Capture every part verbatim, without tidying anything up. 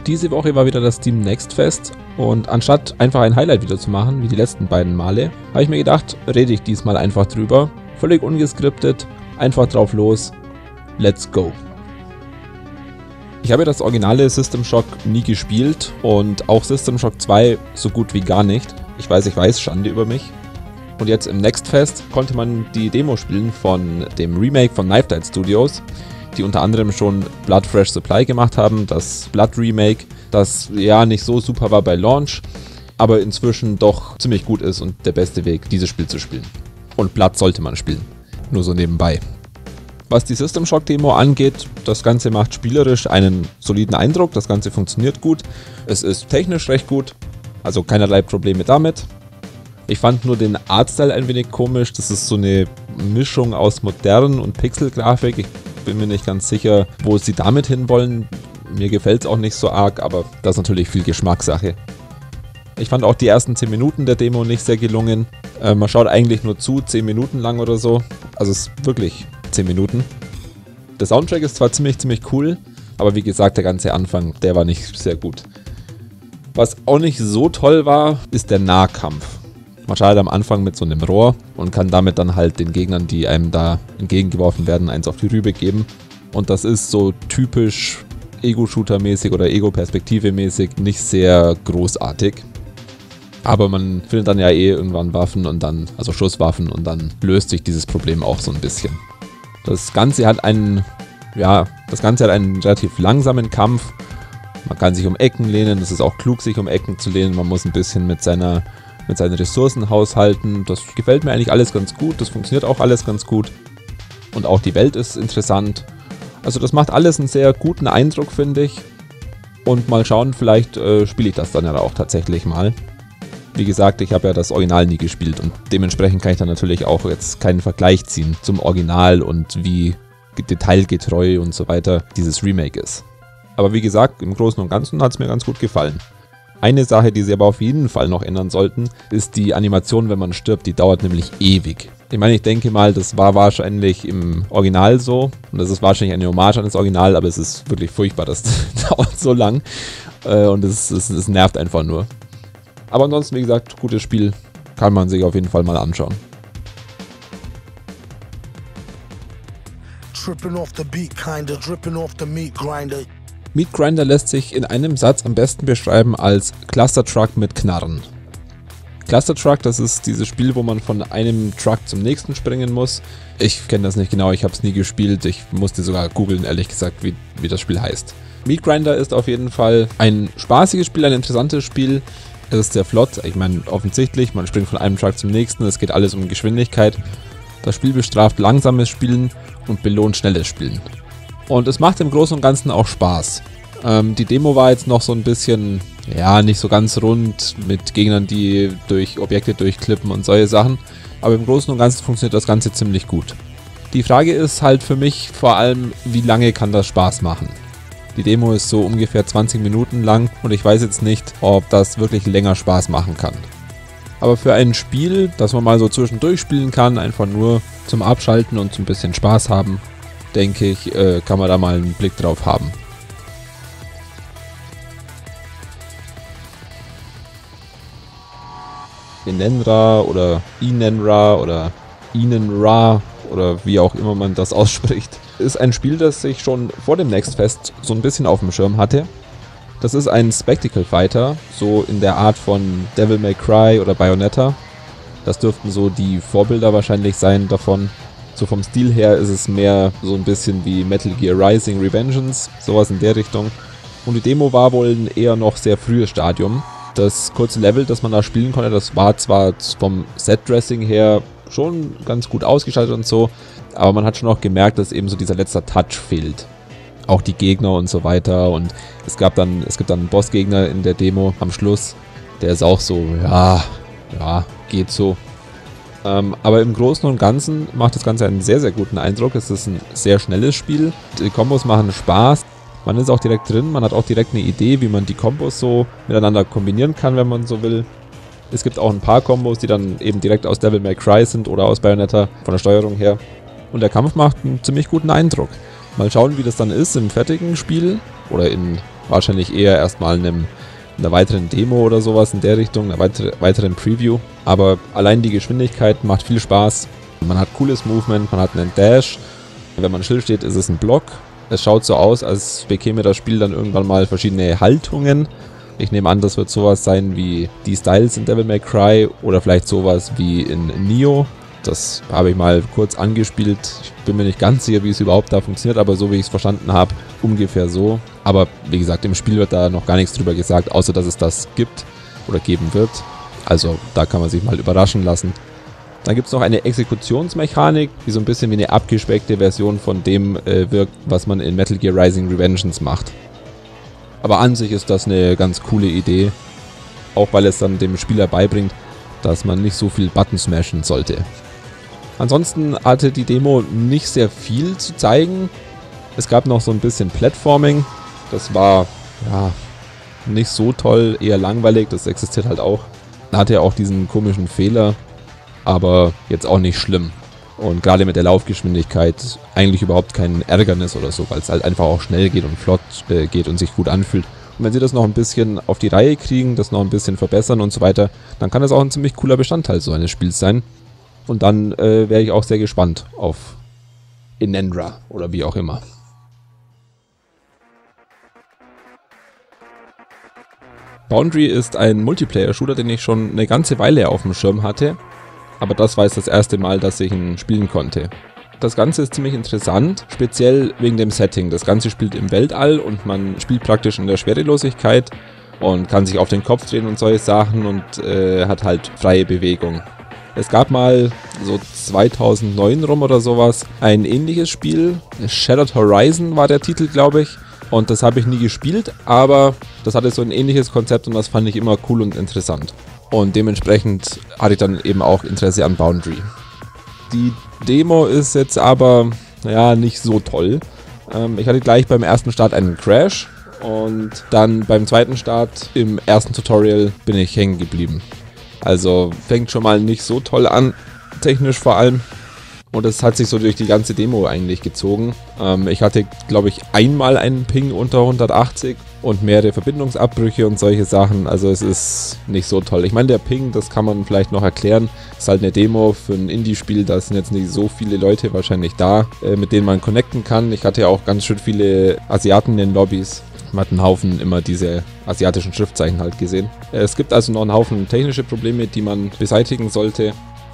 Diese Woche war wieder das Steam Next Fest und anstatt einfach ein Highlight-Video zu machen, wie die letzten beiden Male, habe ich mir gedacht, rede ich diesmal einfach drüber. Völlig ungeskriptet, einfach drauf los. Let's go! Ich habe das originale System Shock nie gespielt und auch System Shock zwei so gut wie gar nicht. Ich weiß, ich weiß, Schande über mich. Und jetzt im Next Fest konnte man die Demo spielen von dem Remake von Knife Dive Studios, die unter anderem schon Blood Fresh Supply gemacht haben, das Blood Remake, das ja nicht so super war bei Launch, aber inzwischen doch ziemlich gut ist und der beste Weg, dieses Spiel zu spielen. Und Blood sollte man spielen, nur so nebenbei. Was die System Shock Demo angeht, das Ganze macht spielerisch einen soliden Eindruck, das Ganze funktioniert gut, es ist technisch recht gut, also keinerlei Probleme damit. Ich fand nur den Artstyle ein wenig komisch, das ist so eine Mischung aus modern und Pixelgrafik. Ich bin mir nicht ganz sicher, wo sie damit hinwollen. Mir gefällt es auch nicht so arg, aber das ist natürlich viel Geschmackssache. Ich fand auch die ersten zehn Minuten der Demo nicht sehr gelungen. Äh, man schaut eigentlich nur zu, zehn Minuten lang oder so. Also es ist wirklich zehn Minuten. Der Soundtrack ist zwar ziemlich, ziemlich cool, aber wie gesagt, der ganze Anfang, der war nicht sehr gut. Was auch nicht so toll war, ist der Nahkampf. Man startet am Anfang mit so einem Rohr und kann damit dann halt den Gegnern, die einem da entgegengeworfen werden, eins auf die Rübe geben. Und das ist so typisch Ego-Shooter-mäßig oder Ego-Perspektive-mäßig nicht sehr großartig. Aber man findet dann ja eh irgendwann Waffen und dann, also Schusswaffen, und dann löst sich dieses Problem auch so ein bisschen. Das Ganze hat einen, ja, das Ganze hat einen relativ langsamen Kampf. Man kann sich um Ecken lehnen, es ist auch klug, sich um Ecken zu lehnen. Man muss ein bisschen mit seiner mit seinen Ressourcen haushalten. Das gefällt mir eigentlich alles ganz gut, das funktioniert auch alles ganz gut. Und auch die Welt ist interessant. Also das macht alles einen sehr guten Eindruck, finde ich. Und mal schauen, vielleicht äh, spiele ich das dann ja auch tatsächlich mal. Wie gesagt, ich habe ja das Original nie gespielt und dementsprechend kann ich dann natürlich auch jetzt keinen Vergleich ziehen zum Original und wie detailgetreu und so weiter dieses Remake ist. Aber wie gesagt, im Großen und Ganzen hat es mir ganz gut gefallen. Eine Sache, die sie aber auf jeden Fall noch ändern sollten, ist die Animation, wenn man stirbt. Die dauert nämlich ewig. Ich meine, ich denke mal, das war wahrscheinlich im Original so. Und das ist wahrscheinlich eine Hommage an das Original, aber es ist wirklich furchtbar, das dauert so lang. Und es, es, es nervt einfach nur. Aber ansonsten, wie gesagt, gutes Spiel. Kann man sich auf jeden Fall mal anschauen. Tripping off the beat, kinda, dripping off the meat grinder. Meat Grinder lässt sich in einem Satz am besten beschreiben als Cluster Truck mit Knarren. Cluster Truck, das ist dieses Spiel, wo man von einem Truck zum nächsten springen muss. Ich kenne das nicht genau, ich habe es nie gespielt. Ich musste sogar googeln, ehrlich gesagt, wie, wie das Spiel heißt. Meat Grinder ist auf jeden Fall ein spaßiges Spiel, ein interessantes Spiel. Es ist sehr flott, ich meine offensichtlich, man springt von einem Truck zum nächsten, es geht alles um Geschwindigkeit. Das Spiel bestraft langsames Spielen und belohnt schnelles Spielen. Und es macht im Großen und Ganzen auch Spaß. Ähm, die Demo war jetzt noch so ein bisschen, ja, nicht so ganz rund mit Gegnern, die durch Objekte durchklippen und solche Sachen. Aber im Großen und Ganzen funktioniert das Ganze ziemlich gut. Die Frage ist halt für mich vor allem, wie lange kann das Spaß machen? Die Demo ist so ungefähr zwanzig Minuten lang und ich weiß jetzt nicht, ob das wirklich länger Spaß machen kann. Aber für ein Spiel, das man mal so zwischendurch spielen kann, einfach nur zum Abschalten und zum bisschen Spaß haben, denke ich, äh, kann man da mal einen Blick drauf haben. Inenra oder Inenra oder Inenra oder wie auch immer man das ausspricht, ist ein Spiel, das ich schon vor dem Next Fest so ein bisschen auf dem Schirm hatte. Das ist ein Spectacle Fighter, so in der Art von Devil May Cry oder Bayonetta. Das dürften so die Vorbilder wahrscheinlich sein davon. So vom Stil her ist es mehr so ein bisschen wie Metal Gear Rising Revengeance, sowas in der Richtung. Und die Demo war wohl ein eher noch sehr frühes Stadium. Das kurze Level, das man da spielen konnte, das war zwar vom Set-Dressing her schon ganz gut ausgestaltet und so, aber man hat schon auch gemerkt, dass eben so dieser letzte Touch fehlt. Auch die Gegner und so weiter, und es gab dann, es gibt dann einen Bossgegner in der Demo am Schluss, der ist auch so, ja, ja, geht so. Ähm, aber im Großen und Ganzen macht das Ganze einen sehr, sehr guten Eindruck. Es ist ein sehr schnelles Spiel. Die Kombos machen Spaß. Man ist auch direkt drin. Man hat auch direkt eine Idee, wie man die Kombos so miteinander kombinieren kann, wenn man so will. Es gibt auch ein paar Kombos, die dann eben direkt aus Devil May Cry sind oder aus Bayonetta von der Steuerung her. Und der Kampf macht einen ziemlich guten Eindruck. Mal schauen, wie das dann ist im fertigen Spiel oder in wahrscheinlich eher erstmal einem, einer weiteren Demo oder sowas in der Richtung, einer weitere, weiteren Preview. Aber allein die Geschwindigkeit macht viel Spaß. Man hat cooles Movement, man hat einen Dash. Wenn man still steht, ist es ein Block. Es schaut so aus, als bekäme das Spiel dann irgendwann mal verschiedene Haltungen. Ich nehme an, das wird sowas sein wie die Styles in Devil May Cry oder vielleicht sowas wie in Nioh. Das habe ich mal kurz angespielt. Ich bin mir nicht ganz sicher, wie es überhaupt da funktioniert, aber so wie ich es verstanden habe, ungefähr so. Aber wie gesagt, im Spiel wird da noch gar nichts drüber gesagt, außer dass es das gibt oder geben wird. Also da kann man sich mal überraschen lassen. Dann gibt es noch eine Exekutionsmechanik, die so ein bisschen wie eine abgespeckte Version von dem äh, wirkt, was man in Metal Gear Rising Revengeance macht. Aber an sich ist das eine ganz coole Idee, auch weil es dann dem Spieler beibringt, dass man nicht so viel Button smashen sollte. Ansonsten hatte die Demo nicht sehr viel zu zeigen. Es gab noch so ein bisschen Platforming. Das war ja nicht so toll, eher langweilig. Das existiert halt auch. Hatte ja auch diesen komischen Fehler, aber jetzt auch nicht schlimm. Und gerade mit der Laufgeschwindigkeit eigentlich überhaupt kein Ärgernis oder so, weil es halt einfach auch schnell geht und flott äh, geht und sich gut anfühlt. Und wenn sie das noch ein bisschen auf die Reihe kriegen, das noch ein bisschen verbessern und so weiter, dann kann das auch ein ziemlich cooler Bestandteil so eines Spiels sein. Und dann äh, wäre ich auch sehr gespannt auf Inendra oder wie auch immer. Boundary ist ein Multiplayer-Shooter, den ich schon eine ganze Weile auf dem Schirm hatte. Aber das war jetzt das erste Mal, dass ich ihn spielen konnte. Das Ganze ist ziemlich interessant, speziell wegen dem Setting. Das Ganze spielt im Weltall und man spielt praktisch in der Schwerelosigkeit und kann sich auf den Kopf drehen und solche Sachen und äh, hat halt freie Bewegung. Es gab mal so zweitausendneun rum oder sowas ein ähnliches Spiel. Shattered Horizon war der Titel, glaube ich. Und das habe ich nie gespielt, aber das hatte so ein ähnliches Konzept und das fand ich immer cool und interessant. Und dementsprechend hatte ich dann eben auch Interesse an Boundary. Die Demo ist jetzt aber, naja, nicht so toll. Ähm, ich hatte gleich beim ersten Start einen Crash und dann beim zweiten Start im ersten Tutorial bin ich hängen geblieben. Also fängt schon mal nicht so toll an, technisch vor allem. Und es hat sich so durch die ganze Demo eigentlich gezogen. Ähm, ich hatte, glaube ich, einmal einen Ping unter hundertachtzig und mehrere Verbindungsabbrüche und solche Sachen. Also es ist nicht so toll. Ich meine, der Ping, das kann man vielleicht noch erklären. Ist halt eine Demo für ein Indie-Spiel. Da sind jetzt nicht so viele Leute wahrscheinlich da, äh, mit denen man connecten kann. Ich hatte ja auch ganz schön viele Asiaten in den Lobbys. Man hat einen Haufen immer diese asiatischen Schriftzeichen halt gesehen. Äh, es gibt also noch einen Haufen technische Probleme, die man beseitigen sollte.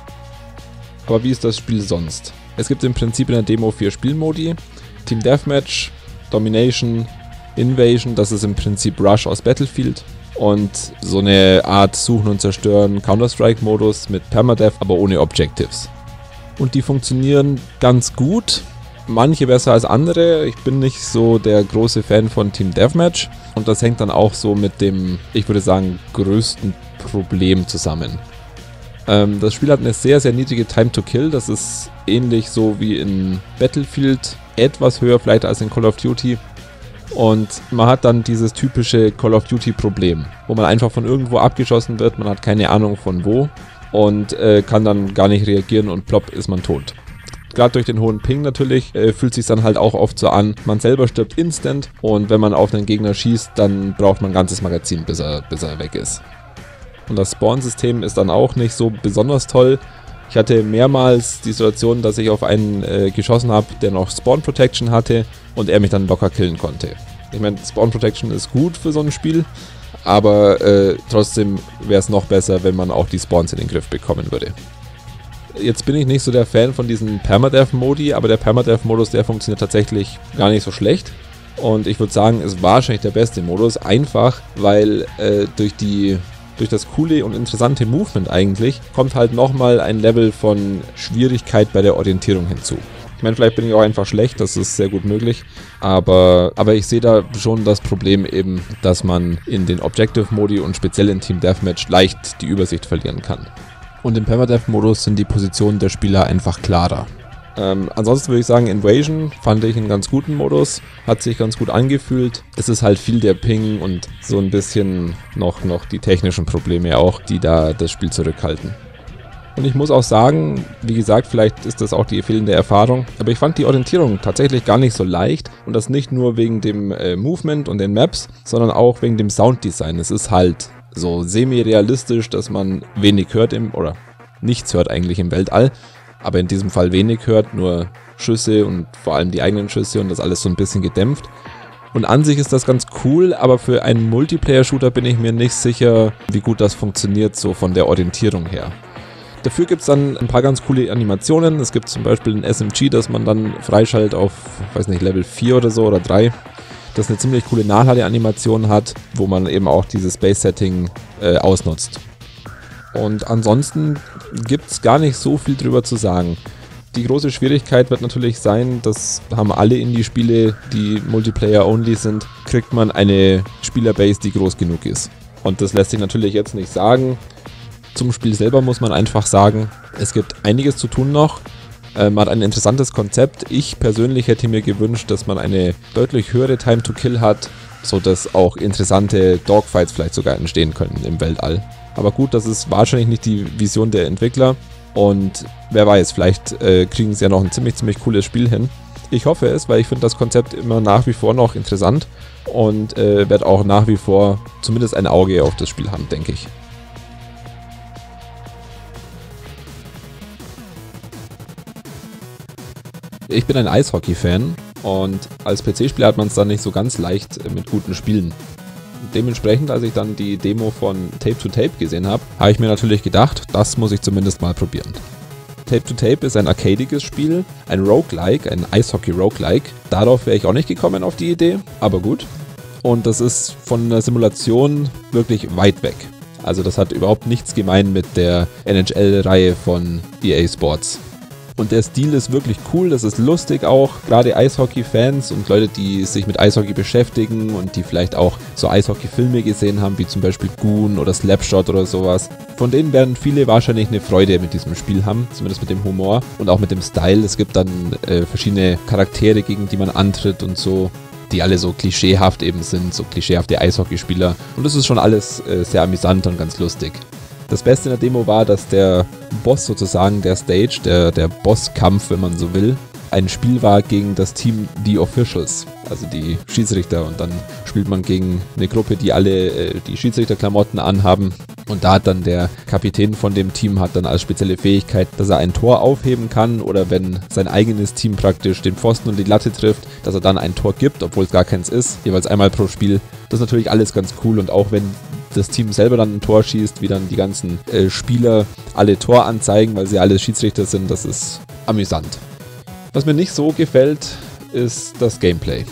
Aber wie ist das Spiel sonst? Es gibt im Prinzip in der Demo vier Spielmodi. Team Deathmatch, Domination, Invasion, das ist im Prinzip Rush aus Battlefield. Und so eine Art Suchen und Zerstören Counter-Strike-Modus mit Permadeath, aber ohne Objectives. Und die funktionieren ganz gut. Manche besser als andere. Ich bin nicht so der große Fan von Team Deathmatch. Und das hängt dann auch so mit dem, ich würde sagen, größten Problem zusammen. Ähm, das Spiel hat eine sehr, sehr niedrige Time to Kill. Das ist ähnlich so wie in Battlefield. Etwas höher vielleicht als in Call of Duty. Und man hat dann dieses typische Call of Duty Problem, wo man einfach von irgendwo abgeschossen wird. Man hat keine Ahnung von wo. Und äh, kann dann gar nicht reagieren und plopp ist man tot. Gerade durch den hohen Ping natürlich äh, fühlt es sich dann halt auch oft so an, man selber stirbt instant und wenn man auf einen Gegner schießt, dann braucht man ein ganzes Magazin, bis er, bis er weg ist. Und das Spawn-System ist dann auch nicht so besonders toll. Ich hatte mehrmals die Situation, dass ich auf einen äh, geschossen habe, der noch Spawn Protection hatte und er mich dann locker killen konnte. Ich meine, Spawn Protection ist gut für so ein Spiel, aber äh, trotzdem wäre es noch besser, wenn man auch die Spawns in den Griff bekommen würde. Jetzt bin ich nicht so der Fan von diesen Permadeath-Modi, aber der Permadeath-Modus, der funktioniert tatsächlich gar nicht so schlecht. Und ich würde sagen, ist wahrscheinlich der beste Modus, einfach weil äh, durch die durch das coole und interessante Movement eigentlich kommt halt nochmal ein Level von Schwierigkeit bei der Orientierung hinzu. Ich meine, vielleicht bin ich auch einfach schlecht, das ist sehr gut möglich, aber, aber ich sehe da schon das Problem eben, dass man in den Objective-Modi und speziell in Team Deathmatch leicht die Übersicht verlieren kann. Und im Permadeath-Modus sind die Positionen der Spieler einfach klarer. Ähm, ansonsten würde ich sagen, Invasion fand ich einen ganz guten Modus, hat sich ganz gut angefühlt. Es ist halt viel der Ping und so ein bisschen noch, noch die technischen Probleme auch, die da das Spiel zurückhalten. Und ich muss auch sagen, wie gesagt, vielleicht ist das auch die fehlende Erfahrung, aber ich fand die Orientierung tatsächlich gar nicht so leicht und das nicht nur wegen dem äh, Movement und den Maps, sondern auch wegen dem Sounddesign. Es ist halt so semi-realistisch, dass man wenig hört im, oder nichts hört eigentlich im Weltall, aber in diesem Fall wenig hört, nur Schüsse und vor allem die eigenen Schüsse und das alles so ein bisschen gedämpft. Und an sich ist das ganz cool, aber für einen Multiplayer-Shooter bin ich mir nicht sicher, wie gut das funktioniert, so von der Orientierung her. Dafür gibt es dann ein paar ganz coole Animationen. Es gibt zum Beispiel ein S M G, das man dann freischaltet auf, weiß nicht, Level vier oder so oder drei. Das eine ziemlich coole Nachladeanimation hat, wo man eben auch dieses Base-Setting äh, ausnutzt. Und ansonsten gibt es gar nicht so viel drüber zu sagen. Die große Schwierigkeit wird natürlich sein, das haben alle Indie-Spiele, die Multiplayer-only sind, kriegt man eine Spielerbase, die groß genug ist. Und das lässt sich natürlich jetzt nicht sagen. Zum Spiel selber muss man einfach sagen, es gibt einiges zu tun noch. Äh, man hat ein interessantes Konzept. Ich persönlich hätte mir gewünscht, dass man eine deutlich höhere Time to Kill hat, sodass auch interessante Dogfights vielleicht sogar entstehen können im Weltall. Aber gut, das ist wahrscheinlich nicht die Vision der Entwickler. Und wer weiß, vielleicht äh, kriegen sie ja noch ein ziemlich, ziemlich cooles Spiel hin. Ich hoffe es, weil ich finde das Konzept immer nach wie vor noch interessant und äh, werde auch nach wie vor zumindest ein Auge auf das Spiel haben, denke ich. Ich bin ein Eishockey-Fan und als P C-Spieler hat man es dann nicht so ganz leicht mit guten Spielen. Dementsprechend, als ich dann die Demo von Tape to Tape gesehen habe, habe ich mir natürlich gedacht, das muss ich zumindest mal probieren. Tape to Tape ist ein arcadiges Spiel, ein Roguelike, ein Eishockey-Roguelike. Darauf wäre ich auch nicht gekommen auf die Idee, aber gut. Und das ist von der Simulation wirklich weit weg. Also das hat überhaupt nichts gemein mit der N H L-Reihe von E A Sports. Und der Stil ist wirklich cool, das ist lustig auch, gerade Eishockey-Fans und Leute, die sich mit Eishockey beschäftigen und die vielleicht auch so Eishockey-Filme gesehen haben, wie zum Beispiel Goon oder Slapshot oder sowas. Von denen werden viele wahrscheinlich eine Freude mit diesem Spiel haben, zumindest mit dem Humor und auch mit dem Style. Es gibt dann äh, verschiedene Charaktere, gegen die man antritt und so, die alle so klischeehaft eben sind, so klischeehafte Eishockeyspieler. Und das ist schon alles äh, sehr amüsant und ganz lustig. Das Beste in der Demo war, dass der Boss sozusagen, der Stage, der, der Bosskampf, wenn man so will, ein Spiel war gegen das Team The Officials, also die Schiedsrichter. Und dann spielt man gegen eine Gruppe, die alle äh, die Schiedsrichterklamotten anhaben. Und da hat dann der Kapitän von dem Team hat dann als spezielle Fähigkeit, dass er ein Tor aufheben kann oder wenn sein eigenes Team praktisch den Pfosten und die Latte trifft, dass er dann ein Tor gibt, obwohl es gar keins ist, jeweils einmal pro Spiel. Das ist natürlich alles ganz cool und auch wenn das Team selber dann ein Tor schießt, wie dann die ganzen äh, Spieler alle Tor anzeigen, weil sie alle Schiedsrichter sind, das ist amüsant. Was mir nicht so gefällt, ist das Gameplay.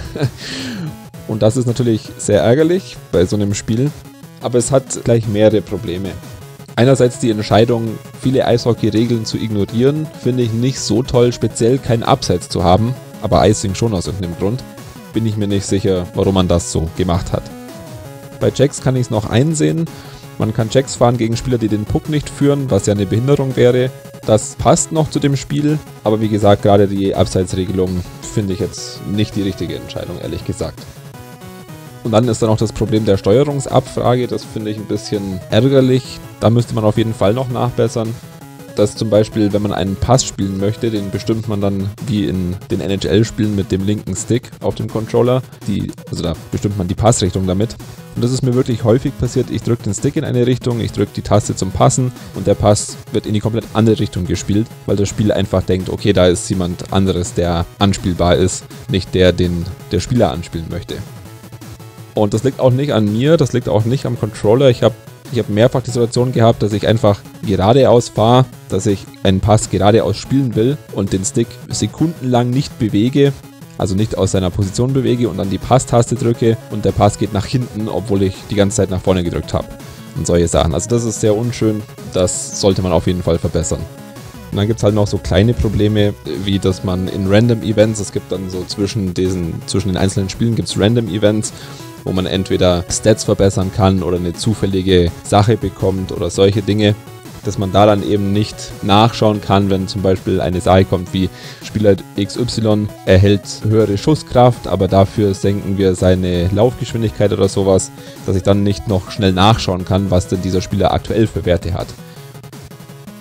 Und das ist natürlich sehr ärgerlich bei so einem Spiel, aber es hat gleich mehrere Probleme. Einerseits die Entscheidung, viele Eishockey-Regeln zu ignorieren, finde ich nicht so toll, speziell kein Abseits zu haben, aber Icing schon aus irgendeinem Grund. Bin ich mir nicht sicher, warum man das so gemacht hat. Bei Jacks kann ich es noch einsehen. Man kann Jacks fahren gegen Spieler, die den Puck nicht führen, was ja eine Behinderung wäre. Das passt noch zu dem Spiel, aber wie gesagt, gerade die Abseitsregelung finde ich jetzt nicht die richtige Entscheidung, ehrlich gesagt. Und dann ist dann auch das Problem der Steuerungsabfrage, das finde ich ein bisschen ärgerlich. Da müsste man auf jeden Fall noch nachbessern. Dass zum Beispiel, wenn man einen Pass spielen möchte, den bestimmt man dann wie in den N H L-Spielen mit dem linken Stick auf dem Controller. Die, also da bestimmt man die Passrichtung damit. Und das ist mir wirklich häufig passiert. Ich drücke den Stick in eine Richtung, ich drücke die Taste zum Passen und der Pass wird in die komplett andere Richtung gespielt, weil das Spiel einfach denkt, okay, da ist jemand anderes, der anspielbar ist, nicht der, den der Spieler anspielen möchte. Und das liegt auch nicht an mir, das liegt auch nicht am Controller. Ich habe Ich habe mehrfach die Situation gehabt, dass ich einfach geradeaus fahre, dass ich einen Pass geradeaus spielen will und den Stick sekundenlang nicht bewege, also nicht aus seiner Position bewege und dann die Passtaste drücke und der Pass geht nach hinten, obwohl ich die ganze Zeit nach vorne gedrückt habe. Und solche Sachen. Also das ist sehr unschön, das sollte man auf jeden Fall verbessern. Und dann gibt es halt noch so kleine Probleme, wie dass man in Random Events, es gibt dann so zwischen diesen, zwischen den einzelnen Spielen gibt es Random Events, wo man entweder Stats verbessern kann oder eine zufällige Sache bekommt oder solche Dinge, dass man da dann eben nicht nachschauen kann, wenn zum Beispiel eine Sache kommt wie Spieler X Y erhält höhere Schusskraft, aber dafür senken wir seine Laufgeschwindigkeit oder sowas, dass ich dann nicht noch schnell nachschauen kann, was denn dieser Spieler aktuell für Werte hat.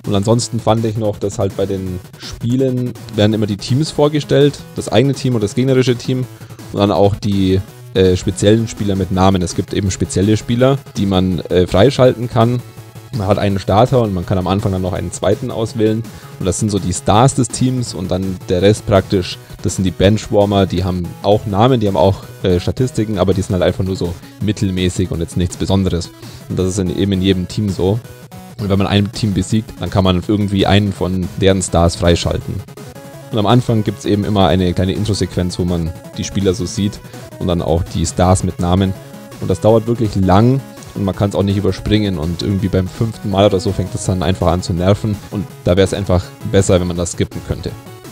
Und ansonsten fand ich noch, dass halt bei den Spielen werden immer die Teams vorgestellt, das eigene Team und das gegnerische Team und dann auch die äh, speziellen Spieler mit Namen. Es gibt eben spezielle Spieler, die man äh, freischalten kann. Man hat einen Starter und man kann am Anfang dann noch einen zweiten auswählen. Und das sind so die Stars des Teams und dann der Rest praktisch, das sind die Benchwarmer, die haben auch Namen, die haben auch äh, Statistiken, aber die sind halt einfach nur so mittelmäßig und jetzt nichts Besonderes. Und das ist in, eben in jedem Team so. Und wenn man ein Team besiegt, dann kann man irgendwie einen von deren Stars freischalten. Und am Anfang gibt es eben immer eine kleine Intro-Sequenz, wo man die Spieler so sieht und dann auch die Stars mit Namen. Und das dauert wirklich lang und man kann es auch nicht überspringen und irgendwie beim fünften Mal oder so fängt es dann einfach an zu nerven und da wäre es einfach besser, wenn man das skippen könnte.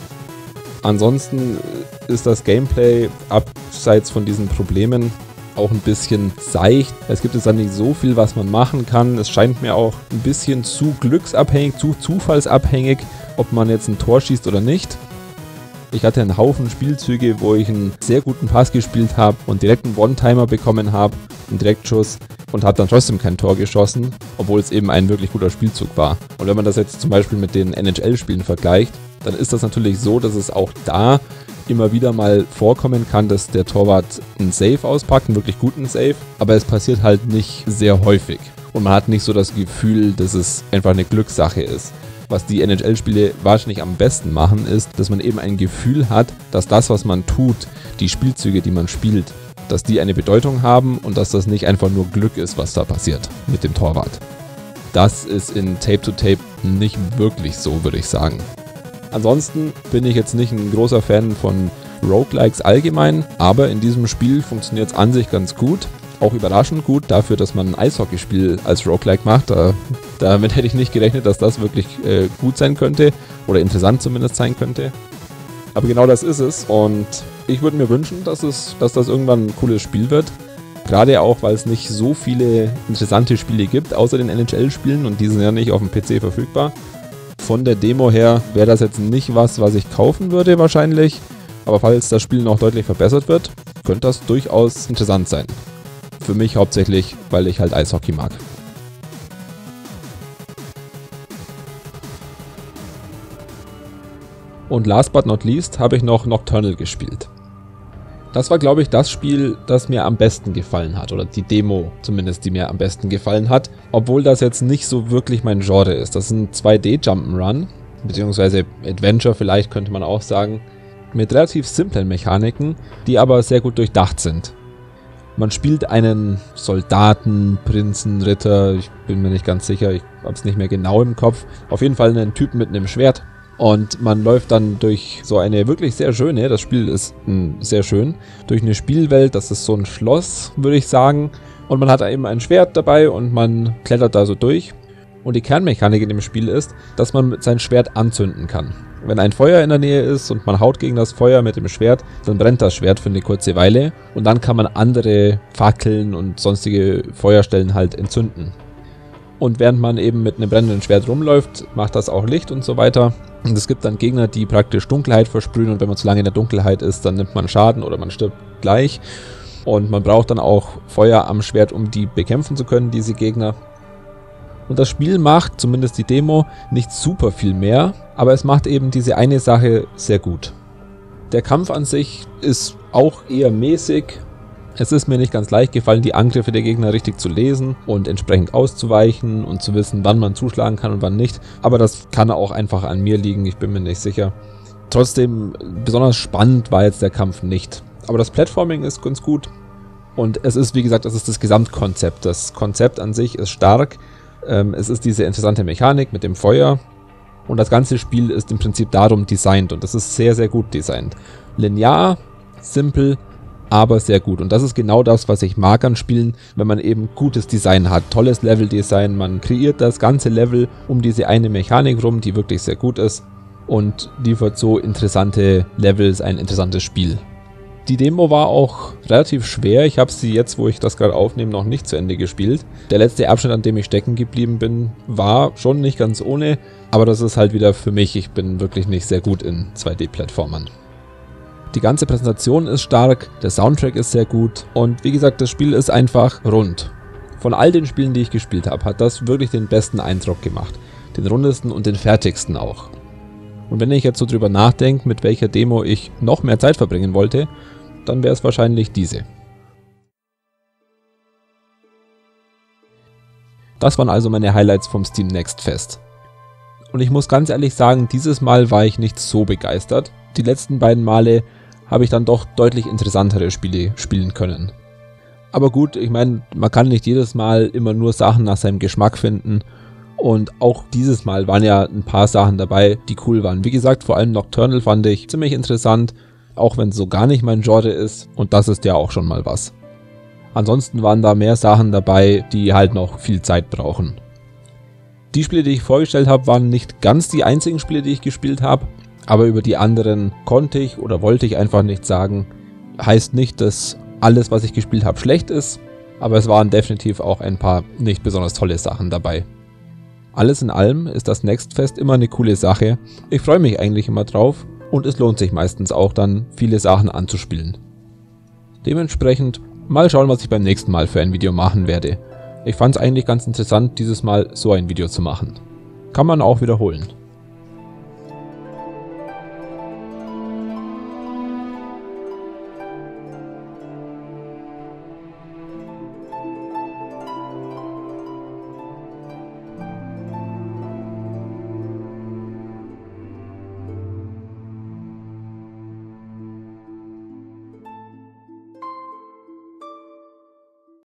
Ansonsten ist das Gameplay abseits von diesen Problemen auch ein bisschen seicht. Es gibt jetzt dann nicht so viel, was man machen kann. Es scheint mir auch ein bisschen zu glücksabhängig, zu zufallsabhängig, ob man jetzt ein Tor schießt oder nicht. Ich hatte einen Haufen Spielzüge, wo ich einen sehr guten Pass gespielt habe und direkt einen One-Timer bekommen habe, einen Direktschuss und habe dann trotzdem kein Tor geschossen, obwohl es eben ein wirklich guter Spielzug war. Und wenn man das jetzt zum Beispiel mit den N H L-Spielen vergleicht, dann ist das natürlich so, dass es auch da immer wieder mal vorkommen kann, dass der Torwart einen Save auspackt, einen wirklich guten Save, aber es passiert halt nicht sehr häufig. Und man hat nicht so das Gefühl, dass es einfach eine Glückssache ist. Was die N H L-Spiele wahrscheinlich am besten machen, ist, dass man eben ein Gefühl hat, dass das, was man tut, die Spielzüge, die man spielt, dass die eine Bedeutung haben und dass das nicht einfach nur Glück ist, was da passiert mit dem Torwart. Das ist in Tape-to-Tape nicht wirklich so, würde ich sagen. Ansonsten bin ich jetzt nicht ein großer Fan von Roguelikes allgemein, aber in diesem Spiel funktioniert es an sich ganz gut. Auch überraschend gut dafür, dass man ein Eishockeyspiel als Roguelike macht. Da, damit hätte ich nicht gerechnet, dass das wirklich äh, gut sein könnte oder interessant zumindest sein könnte. Aber genau das ist es und ich würde mir wünschen, dass, es, dass das irgendwann ein cooles Spiel wird. Gerade auch, weil es nicht so viele interessante Spiele gibt, außer den N H L-Spielen und die sind ja nicht auf dem P C verfügbar. Von der Demo her wäre das jetzt nicht was, was ich kaufen würde wahrscheinlich, aber falls das Spiel noch deutlich verbessert wird, könnte das durchaus interessant sein. Für mich hauptsächlich, weil ich halt Eishockey mag. Und last but not least habe ich noch Nocturnal gespielt. Das war, glaube ich, das Spiel, das mir am besten gefallen hat. Oder die Demo zumindest, die mir am besten gefallen hat. Obwohl das jetzt nicht so wirklich mein Genre ist. Das ist ein zwei D Jump'n'Run, beziehungsweise Adventure vielleicht könnte man auch sagen. Mit relativ simplen Mechaniken, die aber sehr gut durchdacht sind. Man spielt einen Soldaten, Prinzen, Ritter, ich bin mir nicht ganz sicher, ich habe es nicht mehr genau im Kopf. Auf jeden Fall einen Typen mit einem Schwert. Und man läuft dann durch so eine wirklich sehr schöne, das Spiel ist mh, sehr schön, durch eine Spielwelt, das ist so ein Schloss, würde ich sagen. Und man hat eben ein Schwert dabei und man klettert da so durch. Und die Kernmechanik in dem Spiel ist, dass man sein Schwert anzünden kann. Wenn ein Feuer in der Nähe ist und man haut gegen das Feuer mit dem Schwert, dann brennt das Schwert für eine kurze Weile. Und dann kann man andere Fackeln und sonstige Feuerstellen halt entzünden. Und während man eben mit einem brennenden Schwert rumläuft, macht das auch Licht und so weiter. Und es gibt dann Gegner, die praktisch Dunkelheit versprühen und wenn man zu lange in der Dunkelheit ist, dann nimmt man Schaden oder man stirbt gleich. Und man braucht dann auch Feuer am Schwert, um die bekämpfen zu können, diese Gegner. Und das Spiel macht, zumindest die Demo, nicht super viel mehr, aber es macht eben diese eine Sache sehr gut. Der Kampf an sich ist auch eher mäßig. Es ist mir nicht ganz leicht gefallen, die Angriffe der Gegner richtig zu lesen und entsprechend auszuweichen und zu wissen, wann man zuschlagen kann und wann nicht. Aber das kann auch einfach an mir liegen, ich bin mir nicht sicher. Trotzdem, besonders spannend war jetzt der Kampf nicht. Aber das Platforming ist ganz gut. Und es ist, wie gesagt, es ist das Gesamtkonzept. Das Konzept an sich ist stark. Ähm, es ist diese interessante Mechanik mit dem Feuer. Und das ganze Spiel ist im Prinzip darum designt. Und das ist sehr, sehr gut designt. Linear, simpel, aber sehr gut. Und das ist genau das, was ich mag an Spielen, wenn man eben gutes Design hat. Tolles Leveldesign. Man kreiert das ganze Level um diese eine Mechanik rum, die wirklich sehr gut ist. Und liefert so interessante Levels, ein interessantes Spiel. Die Demo war auch relativ schwer. Ich habe sie jetzt, wo ich das gerade aufnehme, noch nicht zu Ende gespielt. Der letzte Abschnitt, an dem ich stecken geblieben bin, war schon nicht ganz ohne. Aber das ist halt wieder für mich. Ich bin wirklich nicht sehr gut in zwei D-Plattformern. Die ganze Präsentation ist stark, der Soundtrack ist sehr gut. Und wie gesagt, das Spiel ist einfach rund. Von all den Spielen, die ich gespielt habe, hat das wirklich den besten Eindruck gemacht. den rundesten und den fertigsten auch. Und wenn ich jetzt so drüber nachdenke, mit welcher Demo ich noch mehr Zeit verbringen wollte, dann wäre es wahrscheinlich diese. Das waren also meine Highlights vom Steam Next Fest. Und ich muss ganz ehrlich sagen, dieses Mal war ich nicht so begeistert. Die letzten beiden Male habe ich dann doch deutlich interessantere Spiele spielen können. Aber gut, ich meine, man kann nicht jedes Mal immer nur Sachen nach seinem Geschmack finden. Und auch dieses Mal waren ja ein paar Sachen dabei, die cool waren. Wie gesagt, vor allem Nocturnal fand ich ziemlich interessant, auch wenn es so gar nicht mein Genre ist. Und das ist ja auch schon mal was. Ansonsten waren da mehr Sachen dabei, die halt noch viel Zeit brauchen. Die Spiele, die ich vorgestellt habe, waren nicht ganz die einzigen Spiele, die ich gespielt habe. Aber über die anderen konnte ich oder wollte ich einfach nichts sagen. Heißt nicht, dass alles, was ich gespielt habe, schlecht ist. Aber es waren definitiv auch ein paar nicht besonders tolle Sachen dabei. Alles in allem ist das Next Fest immer eine coole Sache. Ich freue mich eigentlich immer drauf. Und es lohnt sich meistens auch dann, viele Sachen anzuspielen. Dementsprechend mal schauen, was ich beim nächsten Mal für ein Video machen werde. Ich fand es eigentlich ganz interessant, dieses Mal so ein Video zu machen. Kann man auch wiederholen.